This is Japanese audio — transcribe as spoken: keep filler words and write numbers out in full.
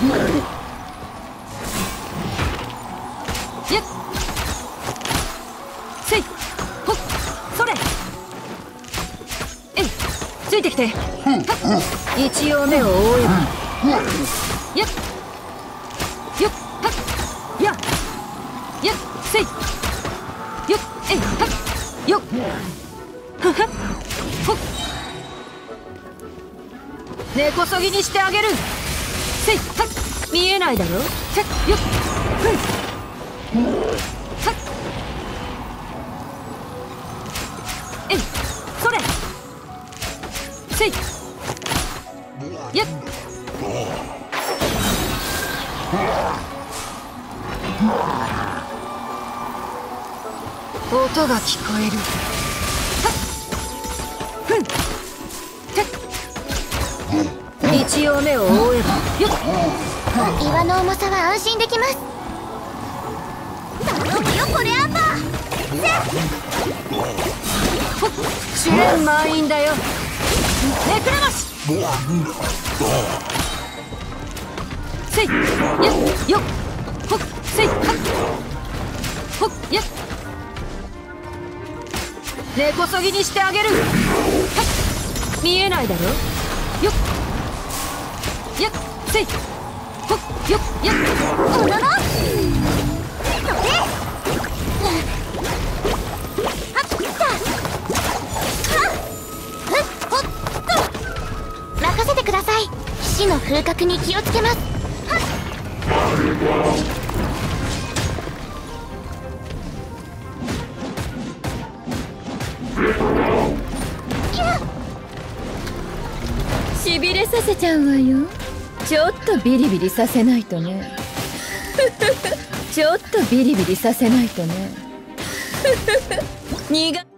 やっせいほっそれえいついてきて一応目を覆えばやっよっはっややっせいよっえいはっよっははっほっ根こそぎにしてあげるせいはっ見えないだろせっよっふんはっえいそれせいやっ音が聞こえるはっふんてっ一応目を覆えばよっ岩の重さは安心できます。頼むよこれアンバー。 ほっ試練満員だよめくらましせいやっよっほっせいはっほっやっ根こそぎにしてあげるはっ見えないだろよっやっせいほっよっやっおならそれはっきたはっふっほっと任せてください。死の風格に気をつけます。はっしびれさせちゃうわよ。ちょっとビリビリさせないとねちょっとビリビリさせないとね苦